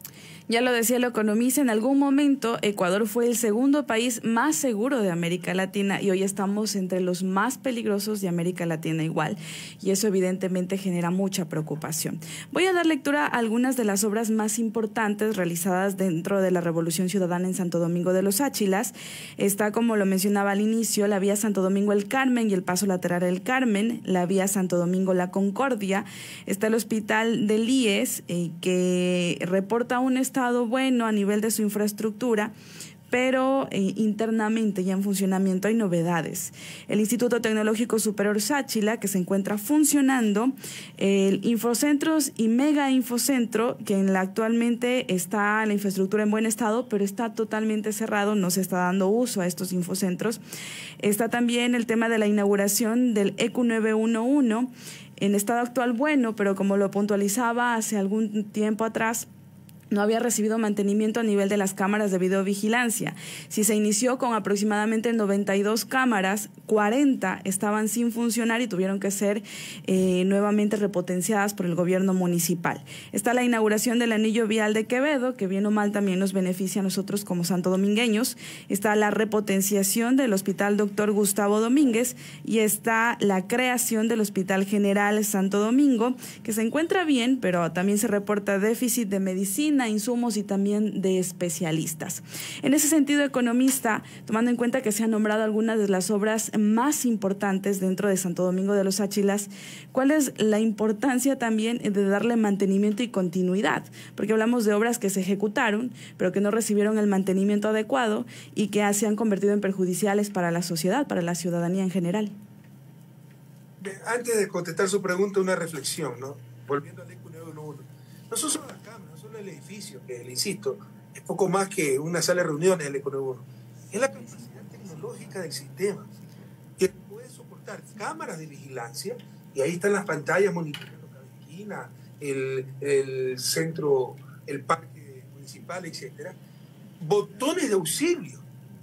Ya lo decía el economista, en algún momento Ecuador fue el segundo país más seguro de América Latina y hoy estamos entre los más peligrosos de América Latina igual, y eso evidentemente genera mucha preocupación. Voy a dar lectura a algunas de las obras más importantes realizadas dentro de la Revolución Ciudadana en Santo Domingo de los Áchilas. Está, como lo mencionaba al inicio, la vía Santo Domingo El Carmen y el paso lateral El Carmen, la vía Santo Domingo La Concordia, está el hospital del I E S, eh, que reporta un estado bueno a nivel de su infraestructura, pero eh, internamente ya en funcionamiento hay novedades. El Instituto Tecnológico Superior Sáchila, que se encuentra funcionando, el Infocentros y Mega Infocentro, que en la actualmente está la infraestructura en buen estado, pero está totalmente cerrado, no se está dando uso a estos infocentros. Está también el tema de la inauguración del E Q nueve uno uno, en estado actual bueno, pero como lo puntualizaba hace algún tiempo atrás, no había recibido mantenimiento a nivel de las cámaras de videovigilancia. Si se inició con aproximadamente noventa y dos cámaras, cuarenta estaban sin funcionar y tuvieron que ser eh, nuevamente repotenciadas por el gobierno municipal. Está la inauguración del anillo vial de Quevedo, que bien o mal también nos beneficia a nosotros como santodomingueños. Está la repotenciación del Hospital Doctor Gustavo Domínguez y está la creación del Hospital General Santo Domingo, que se encuentra bien, pero también se reporta déficit de medicina, insumos y también de especialistas. En ese sentido, economista, tomando en cuenta que se han nombrado algunas de las obras más importantes dentro de Santo Domingo de los Áchilas, ¿cuál es la importancia también de darle mantenimiento y continuidad? Porque hablamos de obras que se ejecutaron, pero que no recibieron el mantenimiento adecuado y que se han convertido en perjudiciales para la sociedad, para la ciudadanía en general. Antes de contestar su pregunta, una reflexión, ¿no? Volviendo al E Q nueve uno uno. No son solo las cámaras, no solo el edificio, que le insisto, es poco más que una sala de reuniones del E Q nueve uno uno. Es la capacidad tecnológica del sistema, que puede soportar cámaras de vigilancia, y ahí están las pantallas monitoreando cada esquina, el, el centro, el parque municipal, etcétera. Botones de auxilio,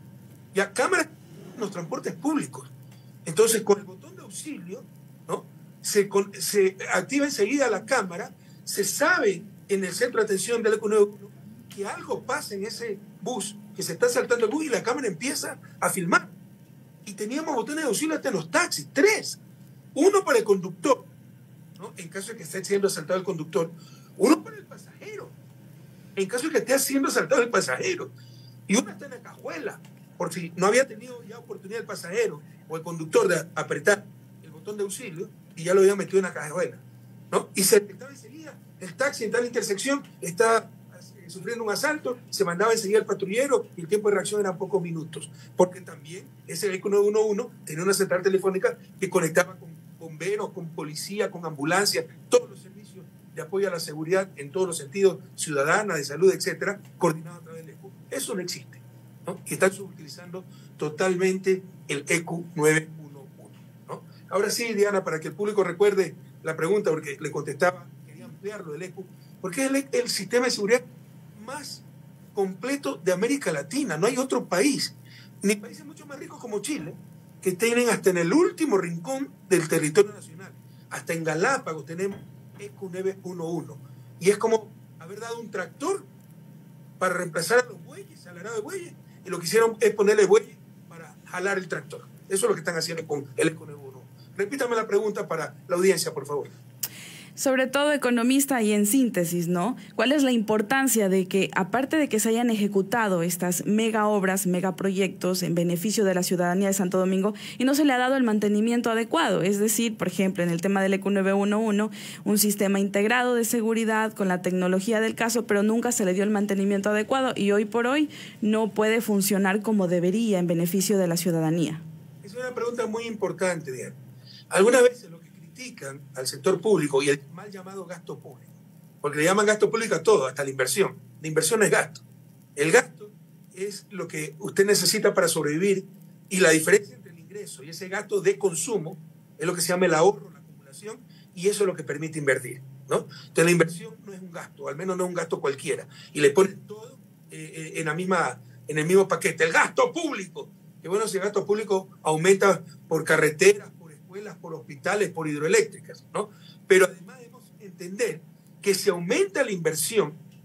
ya cámaras en los transportes públicos. Entonces, con el botón de auxilio, ¿no? se, con, se activa enseguida la cámara, se sabe en el centro de atención del E Q nueve uno uno que algo pasa en ese bus, que se está saltando el bus y la cámara empieza a filmar. Y teníamos botones de auxilio hasta en los taxis, tres. Uno para el conductor, ¿no? En caso de que esté siendo asaltado el conductor. Uno para el pasajero, en caso de que esté siendo asaltado el pasajero. Y uno está en la cajuela, por si no había tenido ya oportunidad el pasajero o el conductor de apretar el botón de auxilio y ya lo había metido en la cajuela, ¿no? Y se detectaba enseguida, el taxi en tal intersección está sufriendo un asalto, se mandaba enseguida el patrullero y el tiempo de reacción eran pocos minutos, porque también ese E Q nueve uno uno tenía una central telefónica que conectaba con bomberos, con policía, con ambulancia, todos los servicios de apoyo a la seguridad en todos los sentidos, ciudadana, de salud, etcétera, coordinado a través del E Q. Eso no existe, ¿no? Y están subutilizando totalmente el E Q nueve uno uno, ¿no? Ahora sí, Diana, para que el público recuerde la pregunta, porque le contestaba, quería ampliarlo del E Q, porque es el, el sistema de seguridad más completo de América Latina. No hay otro país, ni países mucho más ricos como Chile, que tienen hasta en el último rincón del territorio nacional. Hasta en Galápagos tenemos E Q nueve uno uno. Y es como haber dado un tractor para reemplazar a los bueyes, al arado de bueyes, y lo que hicieron es ponerle bueyes para jalar el tractor. Eso es lo que están haciendo con el E Q nueve uno uno. Repítame la pregunta para la audiencia, por favor. Sobre todo, economista, y en síntesis, ¿no? ¿Cuál es la importancia de que, aparte de que se hayan ejecutado estas mega obras, megaproyectos en beneficio de la ciudadanía de Santo Domingo y no se le ha dado el mantenimiento adecuado? Es decir, por ejemplo, en el tema del E Q nueve uno uno, un sistema integrado de seguridad con la tecnología del caso, pero nunca se le dio el mantenimiento adecuado y hoy por hoy no puede funcionar como debería en beneficio de la ciudadanía. Es una pregunta muy importante, Diana. Algunas veces lo que critican al sector público y el mal llamado gasto público, porque le llaman gasto público a todo, hasta la inversión. La inversión es gasto. El gasto es lo que usted necesita para sobrevivir y la diferencia entre el ingreso y ese gasto de consumo es lo que se llama el ahorro, la acumulación, y eso es lo que permite invertir, ¿no? Entonces la inversión no es un gasto, al menos no es un gasto cualquiera, y le ponen todo eh, en, la misma, en el mismo paquete. El gasto público, que bueno, si el gasto público aumenta por carreteras, por escuelas, por hospitales, por hidroeléctricas, ¿no? Pero además debemos entender que si aumenta la inversión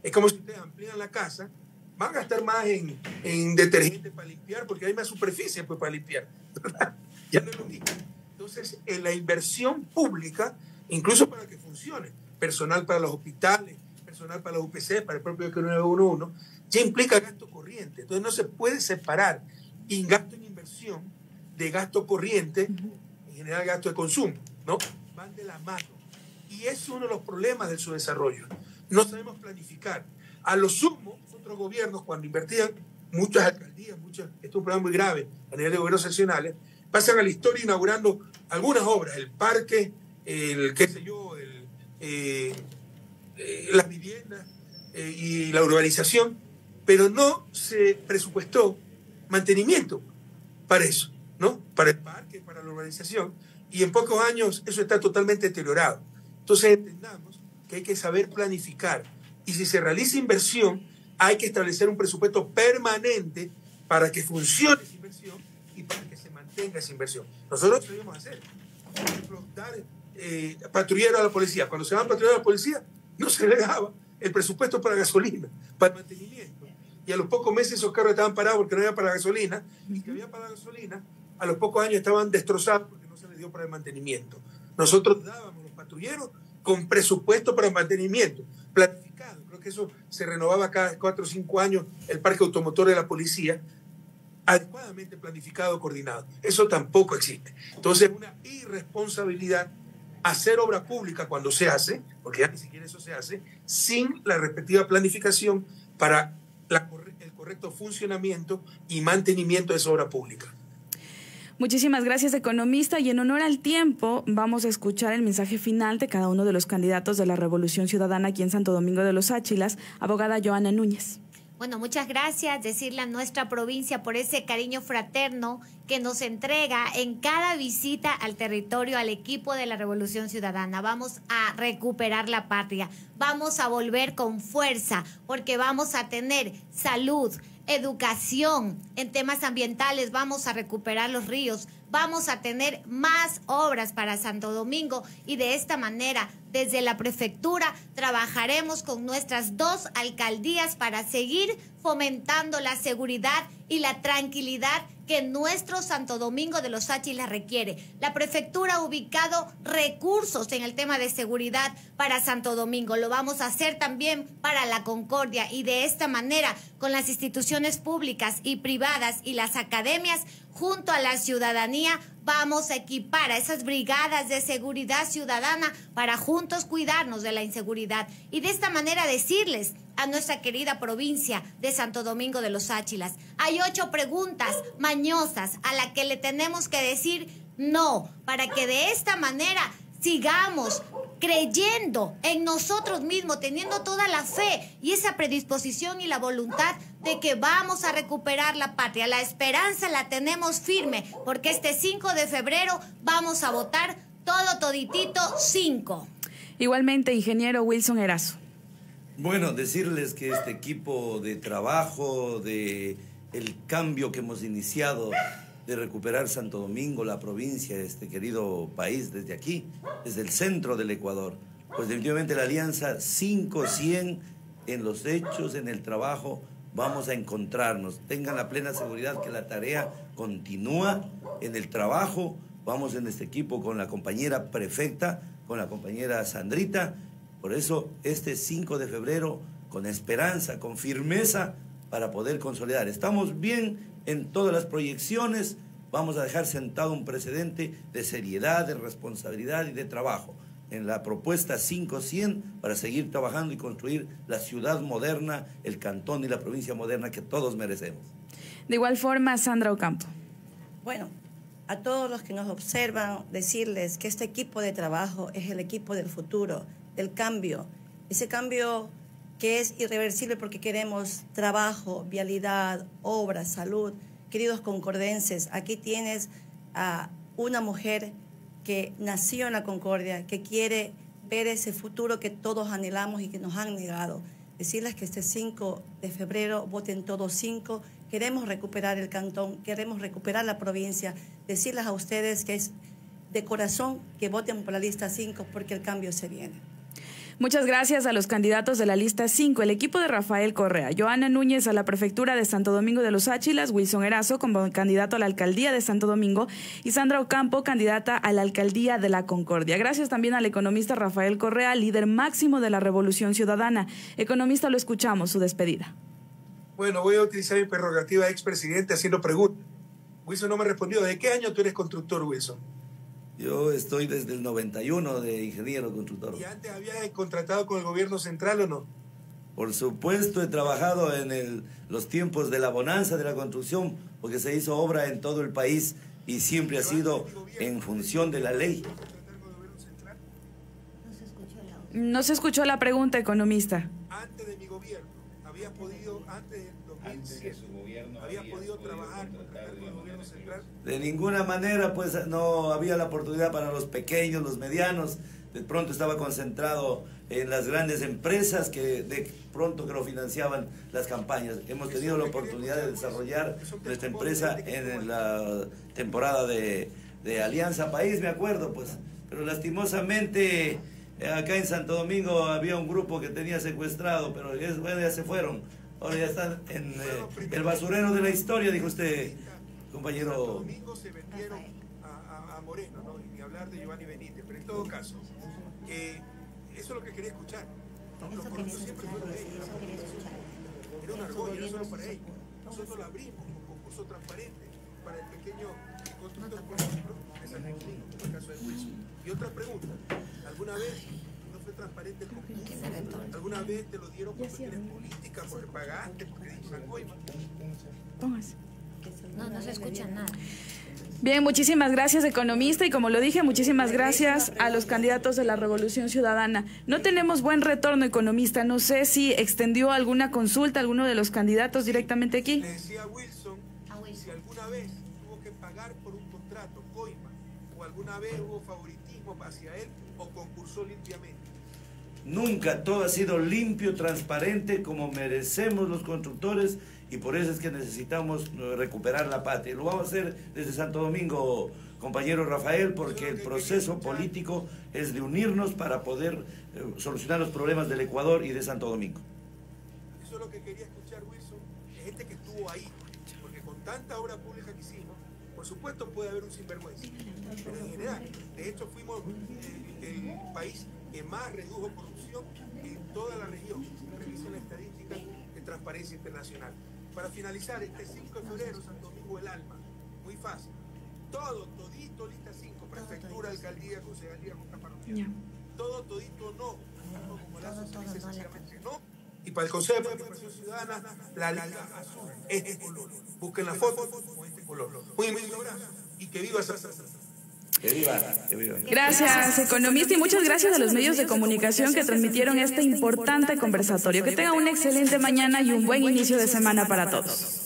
Es como si ustedes amplían la casa, van a gastar más en, en detergente para limpiar, porque hay más superficie pues, para limpiar, ¿verdad? Ya no es lo mismo. Entonces, en la inversión pública, incluso para que funcione, personal para los hospitales, personal para los U P C, para el propio nueve uno uno, ya implica gasto corriente. Entonces, no se puede separar y gasto en inversión de gasto corriente, en general gasto de consumo, ¿no? Van de la mano. Y es uno de los problemas de su desarrollo. No sabemos planificar. A lo sumo, otros gobiernos, cuando invertían, muchas alcaldías, muchas, esto es un problema muy grave a nivel de gobiernos seccionales, pasan a la historia inaugurando algunas obras, el parque, el qué sé yo, el, eh, eh, las viviendas eh, y la urbanización, pero no se presupuestó mantenimiento para eso, ¿no? Para el parque, para la urbanización, y en pocos años eso está totalmente deteriorado. Entonces entendamos que hay que saber planificar, y si se realiza inversión, hay que establecer un presupuesto permanente para que funcione esa inversión y para que se mantenga esa inversión. Nosotros debemos hacer, por ejemplo, dar eh, patrullero a la policía. Cuando se van patrullero a la policía, no se le daba el presupuesto para gasolina, para el mantenimiento. Y a los pocos meses esos carros estaban parados porque no había para la gasolina, y que había para la gasolina, a los pocos años estaban destrozados porque no se les dio para el mantenimiento. Nosotros dábamos los patrulleros con presupuesto para el mantenimiento, planificado. Creo que eso se renovaba cada cuatro o cinco años el parque automotor de la policía, adecuadamente planificado, coordinado. Eso tampoco existe. Entonces es una irresponsabilidad hacer obra pública cuando se hace, porque ya ni siquiera eso se hace, sin la respectiva planificación para la, el correcto funcionamiento y mantenimiento de esa obra pública. Muchísimas gracias, economista, y en honor al tiempo vamos a escuchar el mensaje final de cada uno de los candidatos de la Revolución Ciudadana aquí en Santo Domingo de los Áchilas. Abogada Joana Núñez. Bueno, muchas gracias, decirle a nuestra provincia por ese cariño fraterno que nos entrega en cada visita al territorio, al equipo de la Revolución Ciudadana. Vamos a recuperar la patria, vamos a volver con fuerza, porque vamos a tener salud, educación, en temas ambientales vamos a recuperar los ríos, vamos a tener más obras para Santo Domingo y de esta manera desde la prefectura trabajaremos con nuestras dos alcaldías para seguir fomentando la seguridad y la tranquilidad que nuestro Santo Domingo de los Áchilas requiere. La prefectura ha ubicado recursos en el tema de seguridad para Santo Domingo. Lo vamos a hacer también para la Concordia y de esta manera con las instituciones públicas y privadas y las academias junto a la ciudadanía vamos a equipar a esas brigadas de seguridad ciudadana para juntos cuidarnos de la inseguridad y de esta manera decirles a nuestra querida provincia de Santo Domingo de los Áchilas, hay ocho preguntas mañosas a las que le tenemos que decir no, para que de esta manera sigamos creyendo en nosotros mismos, teniendo toda la fe y esa predisposición y la voluntad de que vamos a recuperar la patria. La esperanza la tenemos firme, porque este cinco de febrero vamos a votar todo toditito cinco. Igualmente, ingeniero Wilson Erazo. Bueno, decirles que este equipo de trabajo, de el cambio que hemos iniciado de recuperar Santo Domingo, la provincia, este querido país, desde aquí, desde el centro del Ecuador, pues definitivamente la alianza cinco cien en los hechos, en el trabajo, vamos a encontrarnos. Tengan la plena seguridad que la tarea continúa en el trabajo. Vamos en este equipo con la compañera prefecta, con la compañera Sandrita. Por eso este cinco de febrero, con esperanza, con firmeza, para poder consolidar. Estamos bien en todas las proyecciones, vamos a dejar sentado un precedente de seriedad, de responsabilidad y de trabajo en la propuesta cinco cien para seguir trabajando y construir la ciudad moderna, el cantón y la provincia moderna que todos merecemos. De igual forma, Sandra Ocampo. Bueno, a todos los que nos observan, decirles que este equipo de trabajo es el equipo del futuro, del cambio, ese cambio que es irreversible porque queremos trabajo, vialidad, obra, salud. Queridos concordenses, aquí tienes a una mujer que nació en la Concordia, que quiere ver ese futuro que todos anhelamos y que nos han negado. Decirles que este cinco de febrero voten todos cinco. Queremos recuperar el cantón, queremos recuperar la provincia. Decirles a ustedes que es de corazón que voten por la lista cinco porque el cambio se viene. Muchas gracias a los candidatos de la lista cinco, el equipo de Rafael Correa, Joana Núñez a la prefectura de Santo Domingo de los Áchilas, Wilson Erazo como candidato a la alcaldía de Santo Domingo y Sandra Ocampo, candidata a la alcaldía de La Concordia. Gracias también al economista Rafael Correa, líder máximo de la Revolución Ciudadana. Economista, lo escuchamos, su despedida. Bueno, voy a utilizar mi prerrogativa de expresidente haciendo preguntas. Wilson no me respondió. ¿De qué año tú eres constructor, Wilson? Yo estoy desde el noventa y uno de ingeniero constructor. ¿Y antes habías contratado con el gobierno central o no? Por supuesto, he trabajado en el, los tiempos de la bonanza de la construcción, porque se hizo obra en todo el país y siempre ha sido en función de la ley. No se escuchó la pregunta, economista. Antes de mi gobierno, había podido, antes del dos mil siete, había podido trabajar con el gobierno central. De ninguna manera, pues no había la oportunidad para los pequeños, los medianos. De pronto estaba concentrado en las grandes empresas que de pronto que lo financiaban las campañas. Hemos tenido la oportunidad de desarrollar nuestra empresa en la temporada de, de Alianza País, me acuerdo, pues. Pero lastimosamente acá en Santo Domingo había un grupo que tenía secuestrado, pero es, bueno, ya se fueron. Ahora ya están en eh, el basurero de la historia, dijo usted, compañero. Santo Domingo se vendieron a, a, a Moreno, ¿no? Y ni hablar de Giovanni Benítez, pero en todo caso, eh, eso es lo que quería escuchar. Los corruptos siempre fueron de ellos. Era un argolla, no solo para ellos. Nosotros lo abrimos con concurso transparente para el pequeño constructor, por ejemplo, de San Agustín, en el caso de Wilson. Y otra pregunta, ¿alguna vez no fue transparente el concurso? ¿Alguna vez te lo dieron por cuestiones políticas, porque pagaste, porque dijo una coima? No, no se escucha nada. Bien, muchísimas gracias, economista, y como lo dije, muchísimas gracias a los candidatos de la Revolución Ciudadana. No tenemos buen retorno, economista. No sé si extendió alguna consulta a alguno de los candidatos directamente aquí. Le decía a Wilson, si alguna vez tuvo que pagar por un contrato, coima, o alguna vez hubo favoritismo hacia él, o concursó limpiamente. Nunca, todo ha sido limpio, transparente, como merecemos los constructores, y por eso es que necesitamos recuperar la patria. Lo vamos a hacer desde Santo Domingo, compañero Rafael, porque el proceso político es de unirnos para poder eh, solucionar los problemas del Ecuador y de Santo Domingo. Eso es lo que quería escuchar, Wilson, de gente que estuvo ahí, porque con tanta obra pública que hicimos, por supuesto puede haber un sinvergüenza, pero en general, de hecho fuimos el, el país que más redujo corrupción en toda la región. Revisen la estadística de Transparencia Internacional. Para finalizar, este cinco de febrero, Santo Domingo el Alma, muy fácil. Todo, todito, lista cinco, prefectura, alcaldía, concejalía, junta parroquial. Yeah. Todo, todito, no. No como Lazo se dice sencillamente no. Y para el Consejo de Participación Ciudadana, la lista azul, este color. Busquen la foto con este color. Muy bien, y que viva Santa Cruz. Que viva, que viva. Gracias, economista, y muchas gracias a los medios de comunicación que transmitieron este importante conversatorio. Que tengan una excelente mañana y un buen inicio de semana para todos.